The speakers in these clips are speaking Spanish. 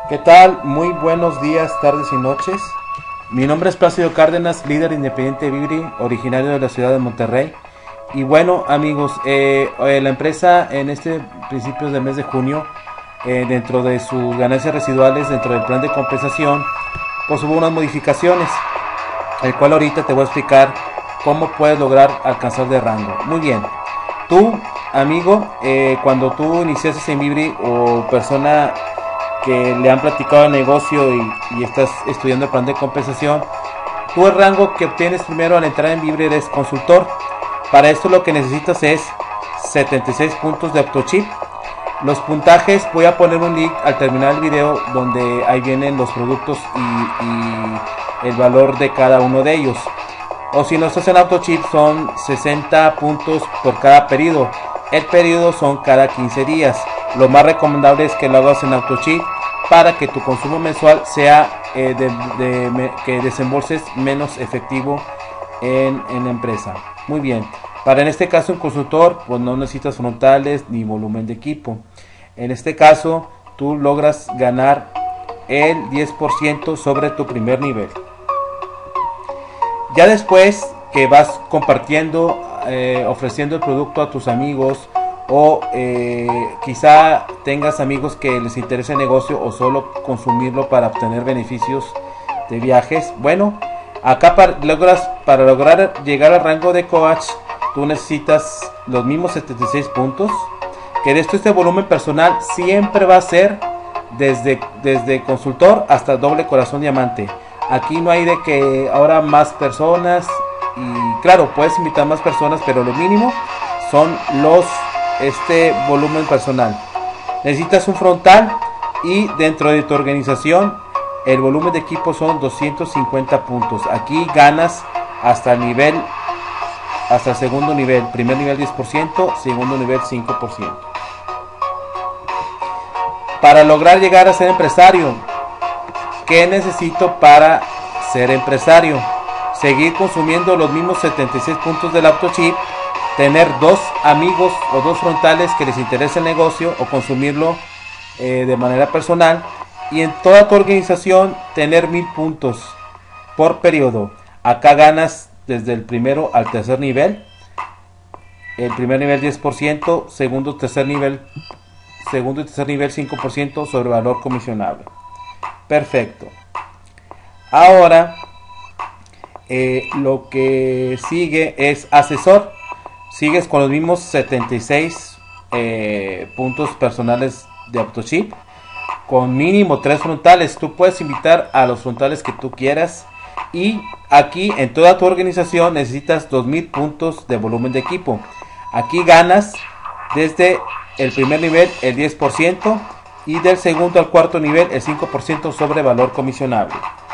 ¿Qué tal? Muy buenos días, tardes y noches. Mi nombre es Plácido Cárdenas, líder independiente de Vibri, originario de la ciudad de Monterrey. Y bueno, amigos, la empresa en este principios del mes de junio, dentro de sus ganancias residuales, dentro del plan de compensación, pues hubo unas modificaciones, el cual ahorita te voy a explicar cómo puedes lograr alcanzar de rango. Muy bien, tú, amigo, cuando tú iniciaste en Vibri o persona que le han platicado el negocio y estás estudiando el plan de compensación, tú el rango que obtienes primero al entrar en Vibri eres consultor. Para esto lo que necesitas es 76 puntos de AutoChip. Los puntajes, voy a poner un link al terminar el video donde ahí vienen los productos y el valor de cada uno de ellos. O si no estás en AutoChip, son 60 puntos por cada periodo. El periodo son cada 15 días. Lo más recomendable es que lo hagas en AutoChip para que tu consumo mensual sea que desembolses menos efectivo en la empresa. Muy bien, para en este caso un consultor pues no necesitas frontales ni volumen de equipo. En este caso tú logras ganar el 10% sobre tu primer nivel. Ya después que vas compartiendo, ofreciendo el producto a tus amigos, o quizá tengas amigos que les interese el negocio o solo consumirlo para obtener beneficios de viajes. Bueno, acá para lograr llegar al rango de coach, tú necesitas los mismos 76 puntos. Que de esto, este volumen personal siempre va a ser desde consultor hasta doble corazón diamante. Aquí no hay de que ahora más personas, y claro, puedes invitar más personas, pero lo mínimo son este volumen personal. Necesitas un frontal y dentro de tu organización el volumen de equipo son 250 puntos. Aquí ganas hasta el segundo nivel. Primer nivel 10%, segundo nivel 5%. Para lograr llegar a ser empresario, ¿qué necesito para ser empresario? Seguir consumiendo los mismos 76 puntos del AutoChip, tener dos amigos o dos frontales que les interese el negocio o consumirlo de manera personal, y en toda tu organización tener 1000 puntos por periodo. Acá ganas desde el primero al tercer nivel. El primer nivel 10%, segundo y tercer nivel 5% sobre valor comisionable. Perfecto. Ahora lo que sigue es asesor. Sigues con los mismos 76 puntos personales de AutoChip, con mínimo 3 frontales. Tú puedes invitar a los frontales que tú quieras, y aquí en toda tu organización necesitas 2000 puntos de volumen de equipo. Aquí ganas desde el primer nivel el 10% y del segundo al cuarto nivel el 5% sobre valor comisionable.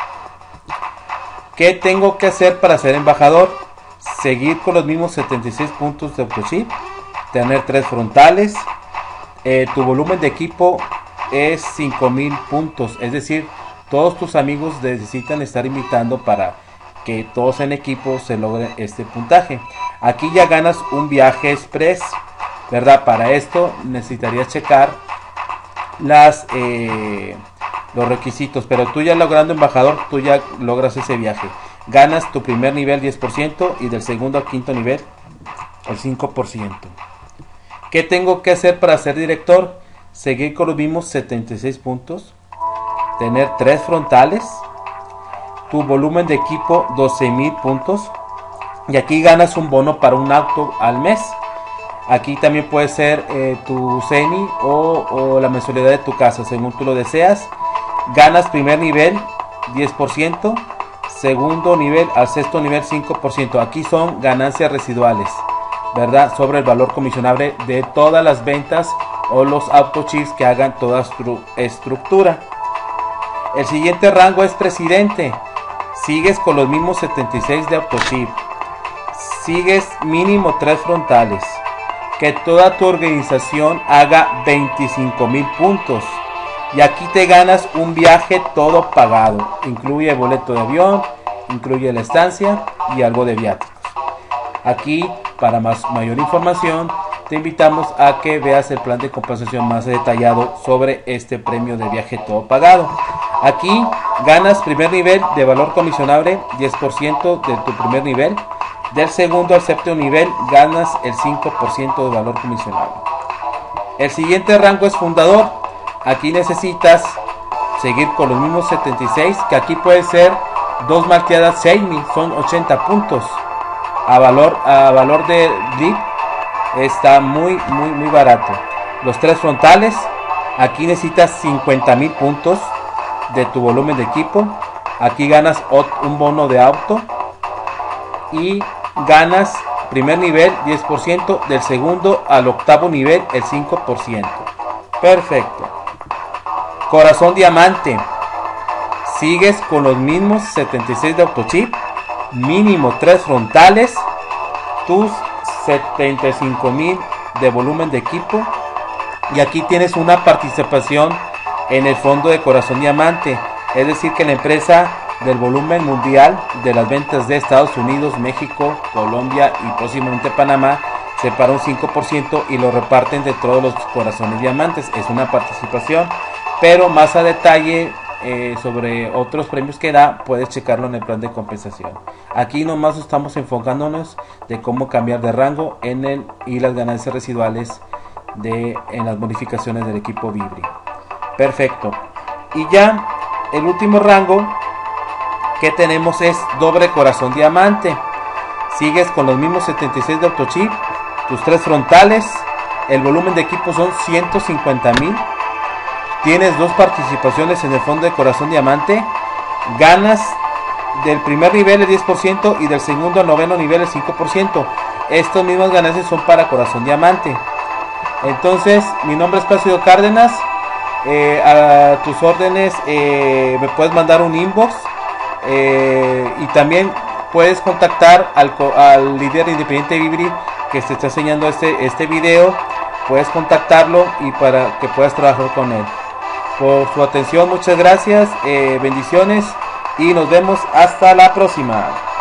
¿Qué tengo que hacer para ser embajador? Seguir con los mismos 76 puntos de AutoChip, tener 3 frontales, tu volumen de equipo es 5000 puntos, es decir, todos tus amigos necesitan estar invitando para que todos en equipo se logre este puntaje. Aquí ya ganas un viaje express, ¿verdad? Para esto necesitarías checar los requisitos, pero tú ya logrando embajador, tú ya logras ese viaje. Ganas tu primer nivel 10% y del segundo al quinto nivel el 5%. ¿Qué tengo que hacer para ser director? Seguir con los mismos 76 puntos, tener 3 frontales, tu volumen de equipo 12,000 puntos, y aquí ganas un bono para un auto al mes. Aquí también puede ser tu CENI o la mensualidad de tu casa, según tú lo deseas. Ganas primer nivel 10%, segundo nivel al sexto nivel 5%. Aquí son ganancias residuales, ¿verdad? Sobre el valor comisionable de todas las ventas o los AutoChips que hagan toda su estructura. El siguiente rango es presidente. Sigues con los mismos 76 de AutoChip. Sigues mínimo 3 frontales. Que toda tu organización haga 25,000 puntos. Y aquí te ganas un viaje todo pagado. Incluye boleto de avión, incluye la estancia y algo de viáticos. Aquí, para mayor información, te invitamos a que veas el plan de compensación más detallado sobre este premio de viaje todo pagado. Aquí ganas primer nivel de valor comisionable 10% de tu primer nivel. Del segundo al séptimo nivel ganas el 5% de valor comisionable. El siguiente rango es fundador. Aquí necesitas seguir con los mismos 76, que aquí puede ser 2 malteadas Seimi, son 80 puntos. A valor de DIP está muy barato. Los 3 frontales, aquí necesitas 50,000 puntos de tu volumen de equipo. Aquí ganas un bono de auto y ganas primer nivel 10%, del segundo al octavo nivel el 5%. Perfecto. Corazón diamante, sigues con los mismos 76 de autochip, mínimo 3 frontales, tus 75,000 de volumen de equipo, y aquí tienes una participación en el fondo de Corazón Diamante, es decir que la empresa del volumen mundial de las ventas de Estados Unidos, México, Colombia y próximamente Panamá separa un 5% y lo reparten de todos los corazones diamantes. Es una participación, pero más a detalle sobre otros premios que da, puedes checarlo en el plan de compensación. Aquí nomás estamos enfocándonos de cómo cambiar de rango y las ganancias residuales en las bonificaciones del equipo Vibri. Perfecto. Y ya el último rango que tenemos es doble corazón diamante. Sigues con los mismos 76 de autochip, tus 3 frontales, el volumen de equipo son 150,000. Tienes 2 participaciones en el fondo de corazón diamante. Ganas del primer nivel el 10% y del segundo al noveno nivel el 5%. Estas mismas ganancias son para corazón diamante. Entonces, mi nombre es Plácido Cárdenas. A tus órdenes, me puedes mandar un inbox. Y también puedes contactar al líder independiente Vibri que te está enseñando este video. Puedes contactarlo y para que puedas trabajar con él. Por su atención, muchas gracias, bendiciones y nos vemos hasta la próxima.